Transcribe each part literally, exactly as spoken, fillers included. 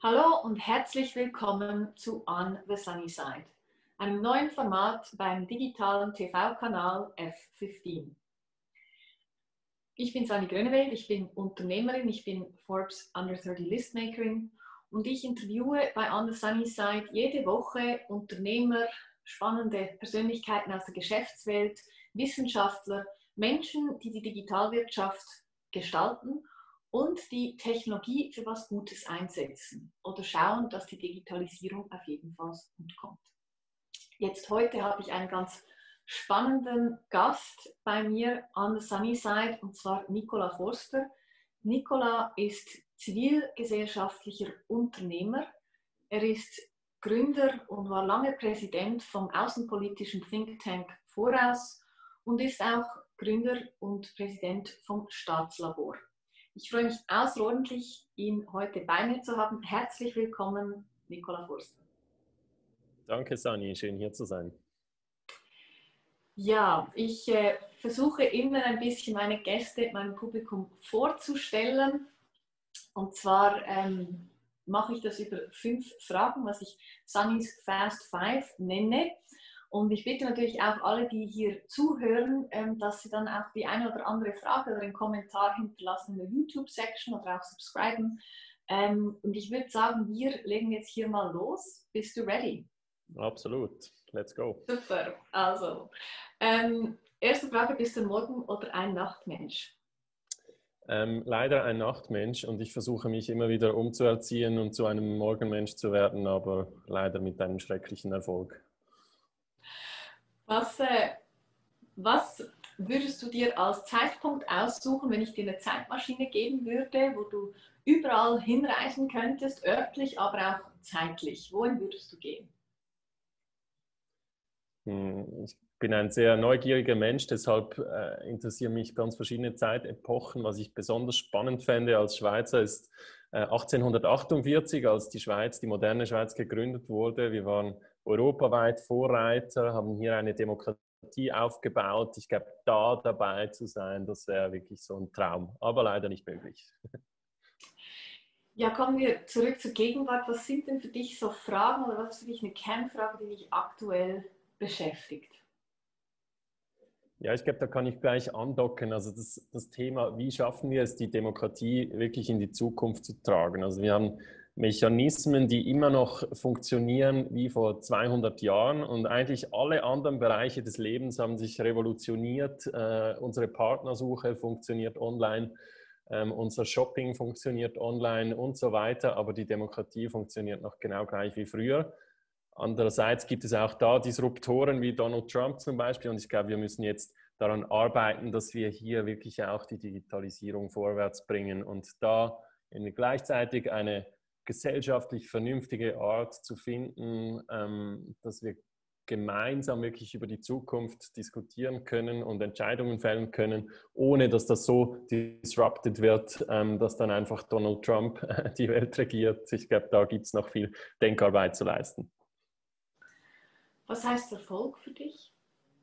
Hallo und herzlich willkommen zu On the Sunny Side, einem neuen Format beim digitalen T V-Kanal F fünfzehn. Ich bin Sani Grönewald, ich bin Unternehmerin, ich bin Forbes Under dreißig Listmakerin und ich interviewe bei On the Sunny Side jede Woche Unternehmer, spannende Persönlichkeiten aus der Geschäftswelt, Wissenschaftler, Menschen, die die Digitalwirtschaft gestalten und die Technologie für was Gutes einsetzen oder schauen, dass die Digitalisierung auf jeden Fall gut kommt. Jetzt heute habe ich einen ganz spannenden Gast bei mir an der Sunny Side, und zwar Nicola Forster. Nicola ist zivilgesellschaftlicher Unternehmer. Er ist Gründer und war lange Präsident vom außenpolitischen Think Tank Voraus und ist auch Gründer und Präsident vom Staatslabor. Ich freue mich außerordentlich, ihn heute bei mir zu haben. Herzlich willkommen, Nicola Forster. Danke, Sani. Schön, hier zu sein. Ja, ich äh, versuche immer ein bisschen meine Gäste, meinem Publikum vorzustellen. Und zwar ähm, mache ich das über fünf Fragen, was ich Sunny's Fast Five nenne. Und ich bitte natürlich auch alle, die hier zuhören, ähm, dass sie dann auch die eine oder andere Frage oder einen Kommentar hinterlassen in der YouTube-Section oder auch subscriben. Ähm, und ich würde sagen, wir legen jetzt hier mal los. Bist du ready? Absolut. Let's go. Super. Also, ähm, erste Frage, bist du ein Morgen- oder ein Nachtmensch? Ähm, leider ein Nachtmensch und ich versuche mich immer wieder umzuerziehen und zu einem Morgenmensch zu werden, aber leider mit einem schrecklichen Erfolg. Was, äh, was würdest du dir als Zeitpunkt aussuchen, wenn ich dir eine Zeitmaschine geben würde, wo du überall hinreisen könntest, örtlich, aber auch zeitlich? Wohin würdest du gehen? Ich bin ein sehr neugieriger Mensch, deshalb äh, interessieren mich ganz verschiedene Zeitepochen. Was ich besonders spannend fände als Schweizer ist äh, achtzehnhundertachtundvierzig, als die Schweiz, die moderne Schweiz gegründet wurde. Wir waren europaweit Vorreiter, haben hier eine Demokratie aufgebaut. Ich glaube, da dabei zu sein, das wäre wirklich so ein Traum, aber leider nicht möglich. Ja, kommen wir zurück zur Gegenwart. Was sind denn für dich so Fragen oder was ist für dich eine Kernfrage, die dich aktuell beschäftigt? Ja, ich glaube, da kann ich gleich andocken. Also das, das Thema, wie schaffen wir es, die Demokratie wirklich in die Zukunft zu tragen? Also wir haben Mechanismen, die immer noch funktionieren wie vor zweihundert Jahren und eigentlich alle anderen Bereiche des Lebens haben sich revolutioniert. Äh, unsere Partnersuche funktioniert online, ähm, unser Shopping funktioniert online und so weiter, aber die Demokratie funktioniert noch genau gleich wie früher. Andererseits gibt es auch da Disruptoren wie Donald Trump zum Beispiel und ich glaube, wir müssen jetzt daran arbeiten, dass wir hier wirklich auch die Digitalisierung vorwärts bringen und da gleichzeitig eine gesellschaftlich vernünftige Art zu finden, ähm, dass wir gemeinsam wirklich über die Zukunft diskutieren können und Entscheidungen fällen können, ohne dass das so disrupted wird, ähm, dass dann einfach Donald Trump die Welt regiert. Ich glaube, da gibt es noch viel Denkarbeit zu leisten. Was heißt Erfolg für dich?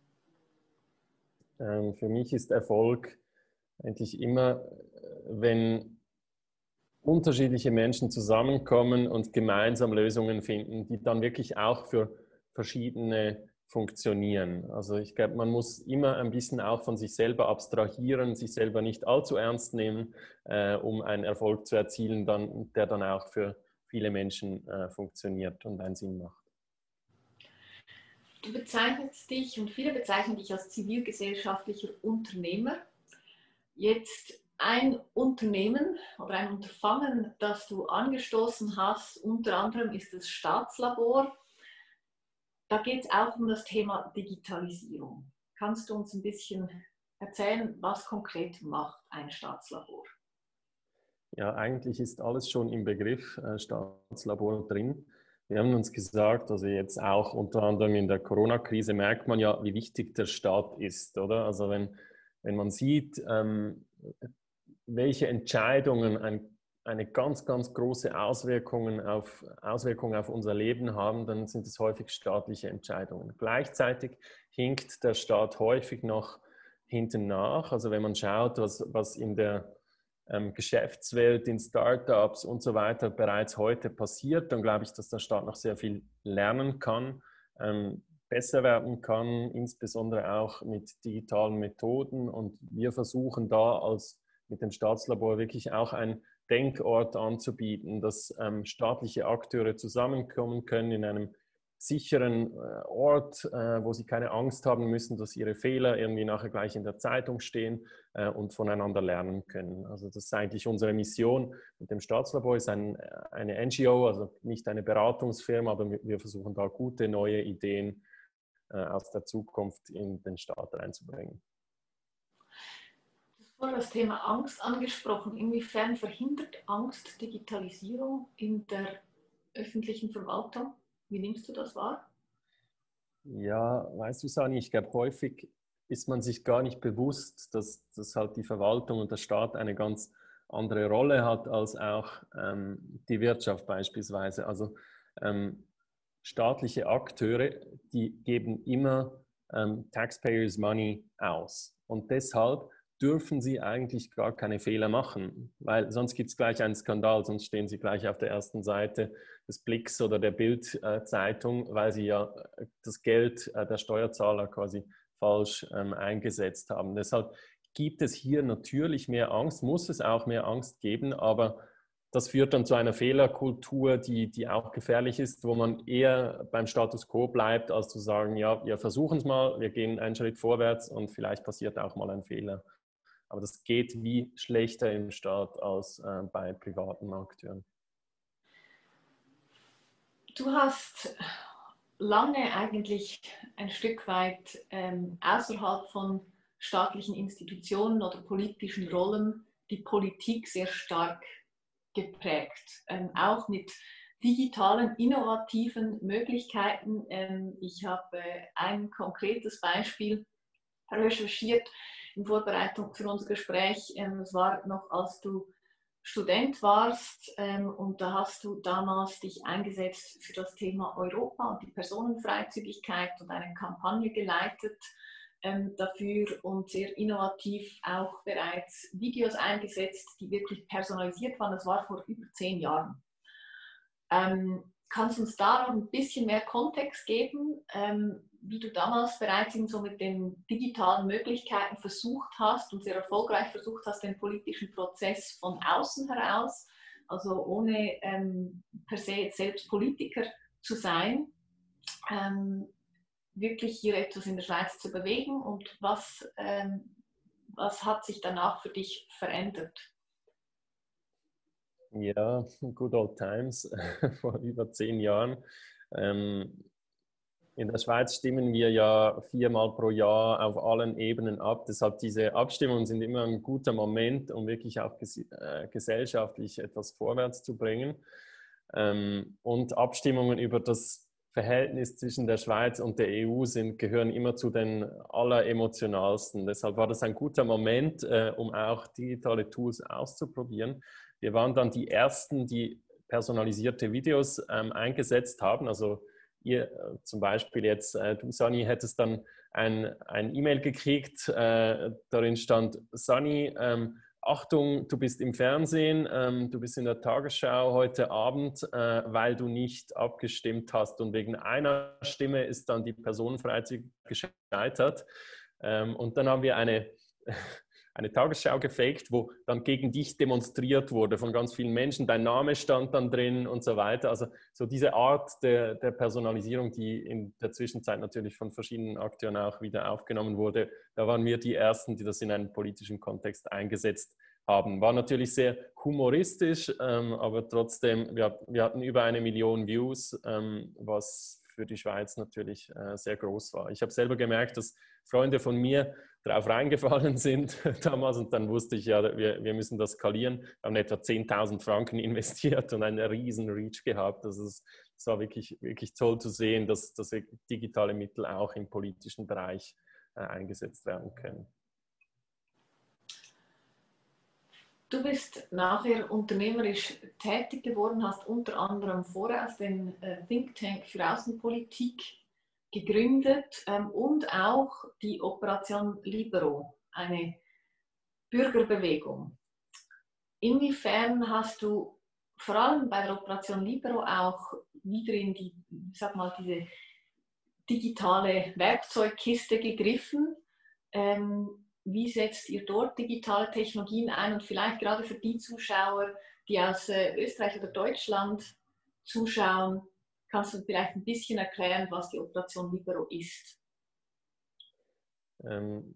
Ähm, für mich ist Erfolg eigentlich immer, wenn unterschiedliche Menschen zusammenkommen und gemeinsam Lösungen finden, die dann wirklich auch für verschiedene funktionieren. Also ich glaube, man muss immer ein bisschen auch von sich selber abstrahieren, sich selber nicht allzu ernst nehmen, äh, um einen Erfolg zu erzielen, dann, der dann auch für viele Menschen äh, funktioniert und einen Sinn macht. Du bezeichnest dich und viele bezeichnen dich als zivilgesellschaftlicher Unternehmer. Jetzt ein Unternehmen oder ein Unterfangen, das du angestoßen hast, unter anderem ist das Staatslabor. Da geht es auch um das Thema Digitalisierung. Kannst du uns ein bisschen erzählen, was konkret macht ein Staatslabor? Ja, eigentlich ist alles schon im Begriff äh, Staatslabor drin. Wir haben uns gesagt, also jetzt auch unter anderem in der Corona-Krise merkt man ja, wie wichtig der Staat ist, oder? Also wenn, wenn man sieht, ähm, welche Entscheidungen ein, eine ganz, ganz große Auswirkungen auf, Auswirkungen auf unser Leben haben, dann sind es häufig staatliche Entscheidungen. Gleichzeitig hinkt der Staat häufig noch hinten nach. Also wenn man schaut, was, was in der ähm, Geschäftswelt, in Startups und so weiter bereits heute passiert, dann glaube ich, dass der Staat noch sehr viel lernen kann, ähm, besser werden kann, insbesondere auch mit digitalen Methoden. Und wir versuchen da als mit dem Staatslabor wirklich auch einen Denkort anzubieten, dass ähm, staatliche Akteure zusammenkommen können in einem sicheren äh, Ort, äh, wo sie keine Angst haben müssen, dass ihre Fehler irgendwie nachher gleich in der Zeitung stehen äh, und voneinander lernen können. Also das ist eigentlich unsere Mission mit dem Staatslabor, ist ein, eine N G O, also nicht eine Beratungsfirma, aber wir versuchen da gute neue Ideen äh, aus der Zukunft in den Staat reinzubringen. Du hast vorhin das Thema Angst angesprochen. Inwiefern verhindert Angst Digitalisierung in der öffentlichen Verwaltung? Wie nimmst du das wahr? Ja, weißt du, Sani, ich glaube, häufig ist man sich gar nicht bewusst, dass, dass halt die Verwaltung und der Staat eine ganz andere Rolle hat als auch ähm, die Wirtschaft beispielsweise. Also ähm, staatliche Akteure, die geben immer ähm, Taxpayers Money aus. Und deshalb dürfen sie eigentlich gar keine Fehler machen, weil sonst gibt es gleich einen Skandal, sonst stehen sie gleich auf der ersten Seite des Blicks oder der Bild-Zeitung, weil sie ja das Geld der Steuerzahler quasi falsch ähm, eingesetzt haben. Deshalb gibt es hier natürlich mehr Angst, muss es auch mehr Angst geben, aber das führt dann zu einer Fehlerkultur, die, die auch gefährlich ist, wo man eher beim Status quo bleibt, als zu sagen, ja, wir versuchen es mal, wir gehen einen Schritt vorwärts und vielleicht passiert auch mal ein Fehler. Aber das geht wie schlechter im Staat als äh, bei privaten Akteuren. Du hast lange eigentlich ein Stück weit ähm, außerhalb von staatlichen Institutionen oder politischen Rollen die Politik sehr stark geprägt, ähm, auch mit digitalen, innovativen Möglichkeiten. Ähm, ich habe äh, ein konkretes Beispiel recherchiert in Vorbereitung für unser Gespräch. Ähm, es war noch, als du Student warst ähm, und da hast du damals dich eingesetzt für das Thema Europa und die Personenfreizügigkeit und eine Kampagne geleitet ähm, dafür und sehr innovativ auch bereits Videos eingesetzt, die wirklich personalisiert waren. Das war vor über zehn Jahren. Ähm, kannst du uns da noch ein bisschen mehr Kontext geben, ähm, wie du damals bereits so mit den digitalen Möglichkeiten versucht hast und sehr erfolgreich versucht hast, den politischen Prozess von außen heraus, also ohne ähm, per se selbst Politiker zu sein, ähm, wirklich hier etwas in der Schweiz zu bewegen und was, ähm, was hat sich danach für dich verändert? Ja, good old times, vor über zehn Jahren. Ähm, in der Schweiz stimmen wir ja viermal pro Jahr auf allen Ebenen ab. Deshalb diese Abstimmungen sind immer ein guter Moment, um wirklich auch ges äh, gesellschaftlich etwas vorwärts zu bringen. Ähm, und Abstimmungen über das Verhältnis zwischen der Schweiz und der E U sind, gehören immer zu den alleremotionalsten. Deshalb war das ein guter Moment, äh, um auch digitale Tools auszuprobieren. Wir waren dann die Ersten, die personalisierte Videos ähm, eingesetzt haben. Also ihr äh, zum Beispiel jetzt, äh, du Sani, hättest dann ein, ein E-Mail gekriegt, äh, darin stand, Sani, ähm, Achtung, du bist im Fernsehen, ähm, du bist in der Tagesschau heute Abend, äh, weil du nicht abgestimmt hast und wegen einer Stimme ist dann die Personenfreizügigkeit gescheitert. Ähm, und dann haben wir eine eine Tagesschau gefaked, wo dann gegen dich demonstriert wurde von ganz vielen Menschen. Dein Name stand dann drin und so weiter. Also so diese Art der, der Personalisierung, die in der Zwischenzeit natürlich von verschiedenen Akteuren auch wieder aufgenommen wurde, da waren wir die Ersten, die das in einen politischen Kontext eingesetzt haben. War natürlich sehr humoristisch, ähm, aber trotzdem, wir, wir hatten über eine Million Views, ähm, was für die Schweiz natürlich äh, sehr groß war. Ich habe selber gemerkt, dass Freunde von mir drauf reingefallen sind damals und dann wusste ich, ja, wir, wir müssen das skalieren. Wir haben etwa zehntausend Franken investiert und einen riesen Reach gehabt. Das, ist, das war wirklich, wirklich toll zu sehen, dass, dass digitale Mittel auch im politischen Bereich äh, eingesetzt werden können. Du bist nachher unternehmerisch tätig geworden, hast unter anderem voraus den äh, Think Tank für Außenpolitik gegründet ähm, und auch die Operation Libero, eine Bürgerbewegung. inwiefern hast du vor allem bei der Operation Libero auch wieder in die, sag mal, diese digitale Werkzeugkiste gegriffen? Ähm, wie setzt ihr dort digitale Technologien ein? Und vielleicht gerade für die Zuschauer, die aus äh, Österreich oder Deutschland zuschauen, kannst du vielleicht ein bisschen erklären, was die Operation Libero ist? Ähm,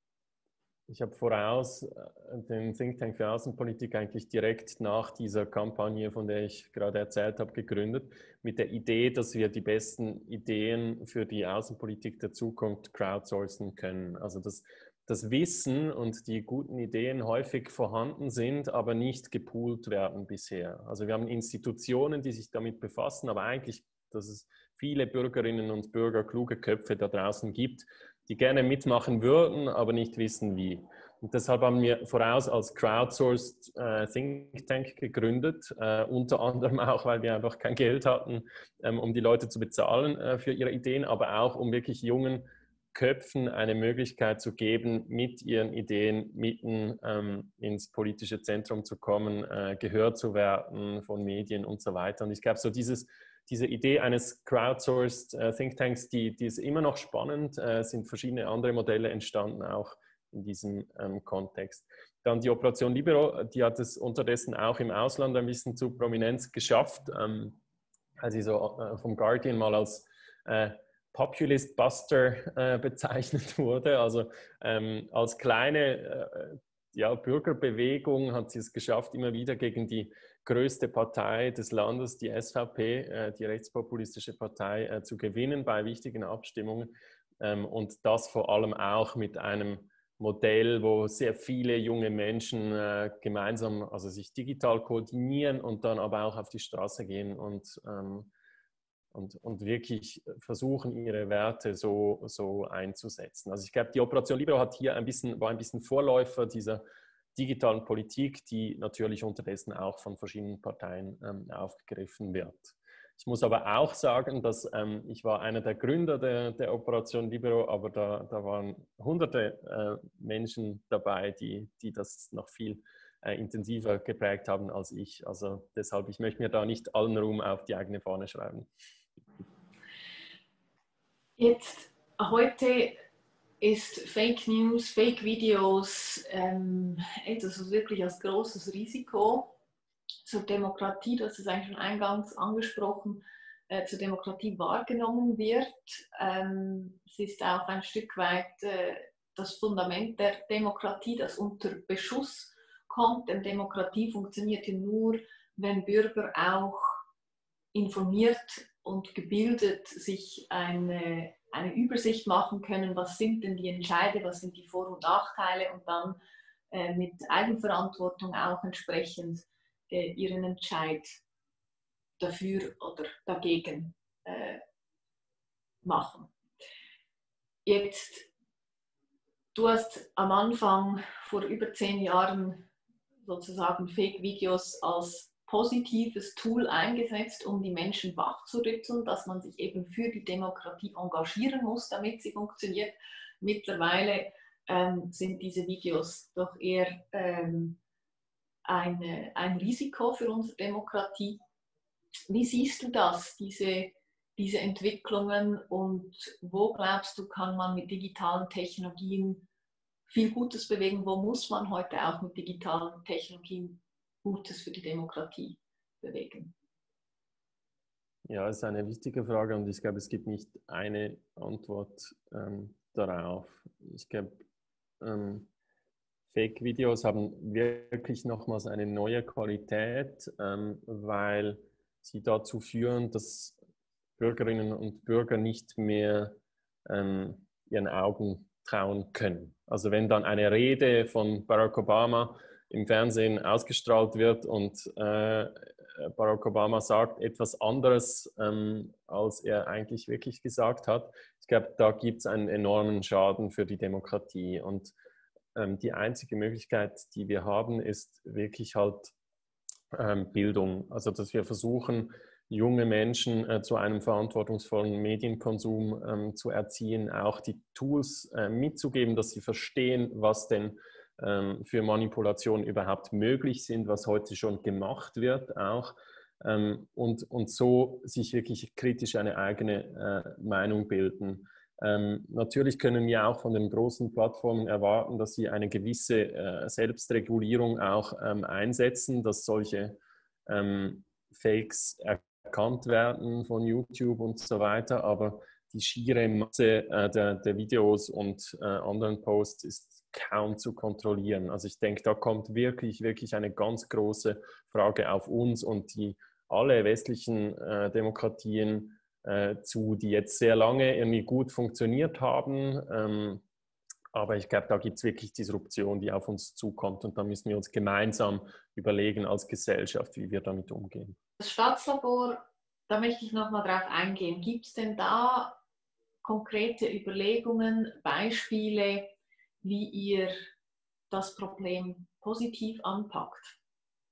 ich habe voraus den Think Tank für Außenpolitik eigentlich direkt nach dieser Kampagne, von der ich gerade erzählt habe, gegründet, mit der Idee, dass wir die besten Ideen für die Außenpolitik der Zukunft crowdsourcen können. Also dass das Wissen und die guten Ideen häufig vorhanden sind, aber nicht gepoolt werden bisher. Also wir haben Institutionen, die sich damit befassen, aber eigentlich, dass es viele Bürgerinnen und Bürger, kluge Köpfe da draußen gibt, die gerne mitmachen würden, aber nicht wissen wie. Und deshalb haben wir voraus als Crowdsourced äh, Think Tank gegründet, äh, unter anderem auch, weil wir einfach kein Geld hatten, ähm, um die Leute zu bezahlen äh, für ihre Ideen, aber auch, um wirklich jungen Köpfen eine Möglichkeit zu geben, mit ihren Ideen mitten ähm, ins politische Zentrum zu kommen, äh, gehört zu werden von Medien und so weiter. Und ich glaube, so dieses Diese Idee eines crowdsourced äh, Think Tanks, die, die ist immer noch spannend, äh, sind verschiedene andere Modelle entstanden, auch in diesem ähm, Kontext. Dann die Operation Libero, die hat es unterdessen auch im Ausland ein bisschen zu Prominenz geschafft, ähm, als sie so äh, vom Guardian mal als äh, Populist Buster äh, bezeichnet wurde. Also ähm, als kleine äh, ja, Bürgerbewegung hat sie es geschafft, immer wieder gegen die größte Partei des Landes, die S V P, äh, die rechtspopulistische Partei, äh, zu gewinnen bei wichtigen Abstimmungen. Ähm, und das vor allem auch mit einem Modell, wo sehr viele junge Menschen äh, gemeinsam, also sich digital koordinieren und dann aber auch auf die Straße gehen und, ähm, und, und wirklich versuchen, ihre Werte so, so einzusetzen. Also ich glaube, die Operation Libero hat hier ein bisschen, war ein bisschen Vorläufer dieser digitalen Politik, die natürlich unterdessen auch von verschiedenen Parteien ähm, aufgegriffen wird. Ich muss aber auch sagen, dass ähm, ich war einer der Gründer der, der Operation Libero, aber da, da waren hunderte äh, Menschen dabei, die, die das noch viel äh, intensiver geprägt haben als ich. Also deshalb, ich möchte mir da nicht allen Ruhm auf die eigene Fahne schreiben. Jetzt, heute ist Fake News, Fake Videos ähm, etwas wirklich als großes Risiko zur Demokratie, du hast es eigentlich schon eingangs angesprochen, äh, zur Demokratie wahrgenommen wird. Ähm, es ist auch ein Stück weit äh, das Fundament der Demokratie, das unter Beschuss kommt, denn Demokratie funktioniert ja nur, wenn Bürger auch informiert und gebildet sich eine, eine Übersicht machen können, was sind denn die Entscheide, was sind die Vor- und Nachteile und dann äh, mit Eigenverantwortung auch entsprechend äh, ihren Entscheid dafür oder dagegen äh, machen. Jetzt, du hast am Anfang vor über zehn Jahren sozusagen Fake-Videos als positives Tool eingesetzt, um die Menschen wachzurütteln, dass man sich eben für die Demokratie engagieren muss, damit sie funktioniert. Mittlerweile ähm, sind diese Videos doch eher ähm, eine, ein Risiko für unsere Demokratie. Wie siehst du das, diese, diese Entwicklungen und wo glaubst du, kann man mit digitalen Technologien viel Gutes bewegen? Wo muss man heute auch mit digitalen Technologien Gutes für die Demokratie bewegen? Ja, das ist eine wichtige Frage und ich glaube, es gibt nicht eine Antwort ähm, darauf. Ich glaube, ähm, Fake-Videos haben wirklich nochmals eine neue Qualität, ähm, weil sie dazu führen, dass Bürgerinnen und Bürger nicht mehr ähm, ihren Augen trauen können. Also wenn dann eine Rede von Barack Obama im Fernsehen ausgestrahlt wird und äh, Barack Obama sagt etwas anderes, ähm, als er eigentlich wirklich gesagt hat, ich glaube, da gibt es einen enormen Schaden für die Demokratie. Und ähm, die einzige Möglichkeit, die wir haben, ist wirklich halt ähm, Bildung. Also dass wir versuchen, junge Menschen äh, zu einem verantwortungsvollen Medienkonsum ähm, zu erziehen, auch die Tools äh, mitzugeben, dass sie verstehen, was denn ähm, für Manipulation überhaupt möglich sind, was heute schon gemacht wird auch. Ähm, und, und so sich wirklich kritisch eine eigene äh, Meinung bilden. Ähm, natürlich können wir auch von den großen Plattformen erwarten, dass sie eine gewisse äh, Selbstregulierung auch ähm, einsetzen, dass solche ähm, Fakes erkannt werden von YouTube und so weiter, aber die schiere Masse äh, der, der Videos und äh, anderen Posts ist kaum zu kontrollieren. Also ich denke, da kommt wirklich, wirklich eine ganz große Frage auf uns und die alle westlichen äh, Demokratien äh, zu, die jetzt sehr lange irgendwie gut funktioniert haben. Ähm, aber ich glaube, da gibt es wirklich Disruption, die auf uns zukommt und da müssen wir uns gemeinsam überlegen als Gesellschaft, wie wir damit umgehen. Das Staatslabor, da möchte ich nochmal drauf eingehen. Gibt es denn da konkrete Überlegungen, Beispiele, wie ihr das Problem positiv anpackt?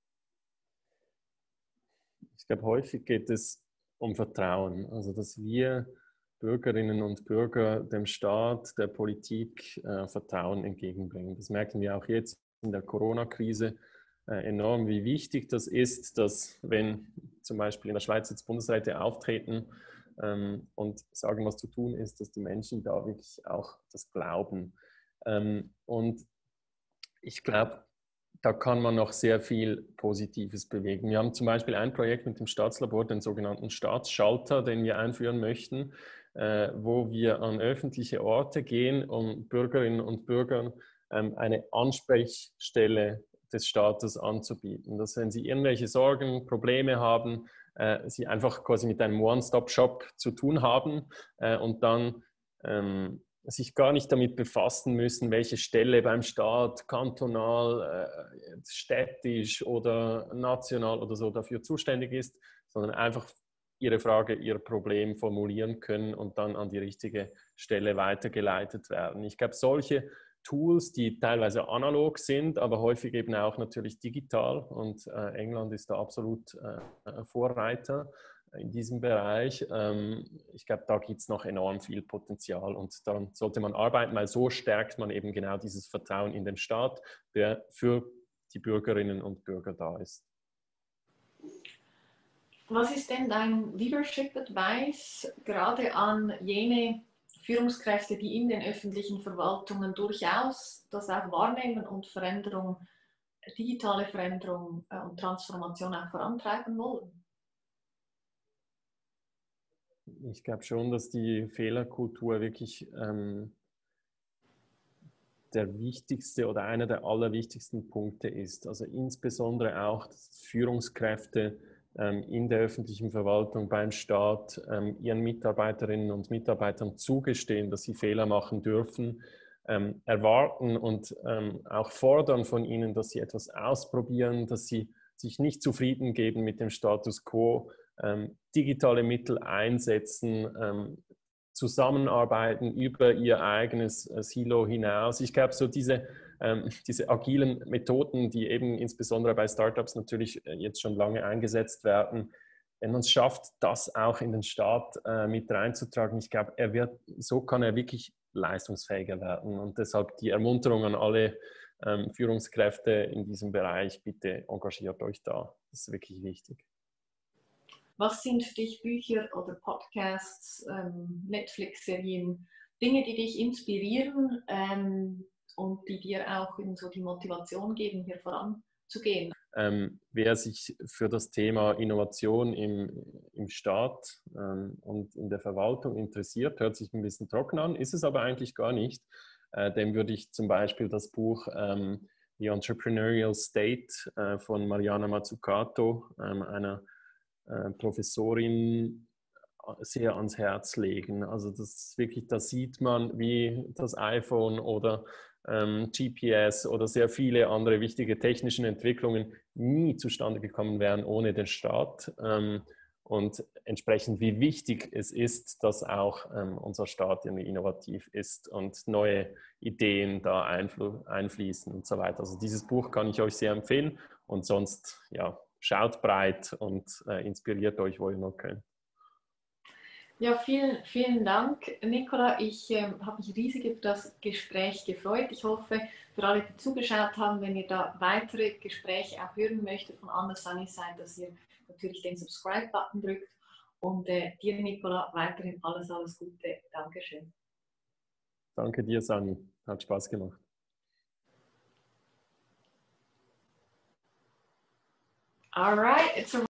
Ich glaube, häufig geht es um Vertrauen. Also, dass wir Bürgerinnen und Bürger dem Staat, der Politik äh, Vertrauen entgegenbringen. Das merken wir auch jetzt in der Corona-Krise äh, enorm, wie wichtig das ist, dass wenn zum Beispiel in der Schweiz jetzt Bundesräte auftreten ähm, und sagen, was zu tun ist, dass die Menschen da wirklich auch das glauben. Ähm, und ich glaube, da kann man noch sehr viel Positives bewegen. Wir haben zum Beispiel ein Projekt mit dem Staatslabor, den sogenannten Staatsschalter, den wir einführen möchten, äh, wo wir an öffentliche Orte gehen, um Bürgerinnen und Bürgern ähm, eine Ansprechstelle des Staates anzubieten. Dass wenn sie irgendwelche Sorgen, Probleme haben, äh, sie einfach quasi mit einem One-Stop-Shop zu tun haben äh, und dann ähm, sich gar nicht damit befassen müssen, welche Stelle beim Staat, kantonal, äh, städtisch oder national oder so dafür zuständig ist, sondern einfach ihre Frage, ihr Problem formulieren können und dann an die richtige Stelle weitergeleitet werden. Ich glaube, solche Tools, die teilweise analog sind, aber häufig eben auch natürlich digital und äh, England ist da absolut äh, Vorreiter in diesem Bereich. Ich glaube, da gibt es noch enorm viel Potenzial und daran sollte man arbeiten, weil so stärkt man eben genau dieses Vertrauen in den Staat, der für die Bürgerinnen und Bürger da ist. Was ist denn dein Leadership Advice gerade an jene Führungskräfte, die in den öffentlichen Verwaltungen durchaus das auch wahrnehmen und Veränderung, digitale Veränderung und Transformation auch vorantreiben wollen? Ich glaube schon, dass die Fehlerkultur wirklich ähm, der wichtigste oder einer der allerwichtigsten Punkte ist. Also insbesondere auch, dass Führungskräfte ähm, in der öffentlichen Verwaltung beim Staat ähm, ihren Mitarbeiterinnen und Mitarbeitern zugestehen, dass sie Fehler machen dürfen, ähm, erwarten und ähm, auch fordern von ihnen, dass sie etwas ausprobieren, dass sie sich nicht zufrieden geben mit dem Status quo, ähm, digitale Mittel einsetzen, ähm, zusammenarbeiten über ihr eigenes Silo hinaus. Ich glaube, so diese, ähm, diese agilen Methoden, die eben insbesondere bei Startups natürlich jetzt schon lange eingesetzt werden, wenn man es schafft, das auch in den Staat äh, mit reinzutragen, ich glaube, er wird, so kann er wirklich leistungsfähiger werden. Und deshalb die Ermunterung an alle ähm, Führungskräfte in diesem Bereich, bitte engagiert euch da. Das ist wirklich wichtig. Was sind für dich Bücher oder Podcasts, ähm, Netflix-Serien, Dinge, die dich inspirieren ähm, und die dir auch so die Motivation geben, hier voranzugehen? Ähm, wer sich für das Thema Innovation im, im Staat ähm, und in der Verwaltung interessiert, hört sich ein bisschen trocken an, ist es aber eigentlich gar nicht. Äh, dem würde ich zum Beispiel das Buch ähm, The Entrepreneurial State äh, von Mariana Mazzucato, ähm, einer äh, Professorin, sehr ans Herz legen. Also das ist wirklich, da sieht man, wie das iPhone oder ähm, G P S oder sehr viele andere wichtige technische Entwicklungen nie zustande gekommen wären ohne den Staat. Ähm, und entsprechend, wie wichtig es ist, dass auch ähm, unser Staat irgendwie innovativ ist und neue Ideen da einfließen und so weiter. Also dieses Buch kann ich euch sehr empfehlen und sonst, ja, schaut breit und äh, inspiriert euch, wo ihr noch könnt. Ja, vielen, vielen Dank, Nicola. Ich äh, habe mich riesig über das Gespräch gefreut. Ich hoffe, für alle, die zugeschaut haben, wenn ihr da weitere Gespräche auch hören möchtet von On the Sunny Side, dass ihr natürlich den Subscribe-Button drückt. Und äh, dir, Nicola, weiterhin alles, alles Gute. Dankeschön. Danke dir, Sani. Hat Spaß gemacht. All right, it's a